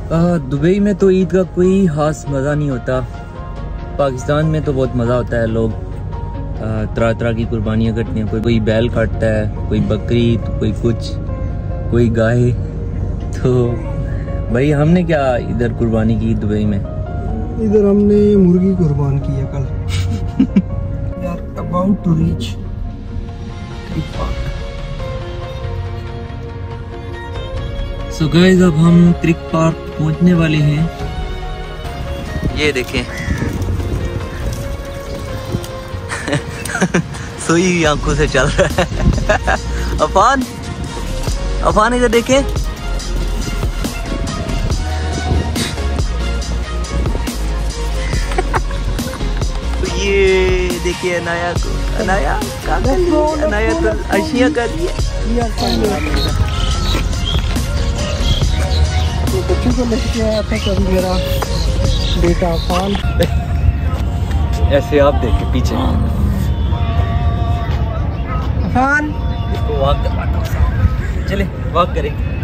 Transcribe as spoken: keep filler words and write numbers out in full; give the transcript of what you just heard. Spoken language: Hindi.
दुबई में तो ईद का कोई खास मज़ा नहीं होता। पाकिस्तान में तो बहुत मज़ा होता है। लोग तरह तरह की कुर्बानियाँ करते हैं। कोई कोई बैल काटता है, कोई बकरी, तो कोई कुछ, कोई गाय। तो भाई हमने क्या इधर कुर्बानी की दुबई में? इधर हमने मुर्गी कुर्बान की है कल। We are about to reach Creek Park. So guys अब हम क्रिक पार्क पहुंचने वाले हैं। ये देखें सोई आंखों से चल रहा है। अफान अफान इधर देखें। ये देखिए अनाया को, अनाया अनाया तो अशिया कर रही है। तो बच्चों को लेके आया था कभी मेरा बेटा अफान। ऐसे आप देखें पीछे अफान इसको वॉक करवाता हूँ। चले वॉक करें।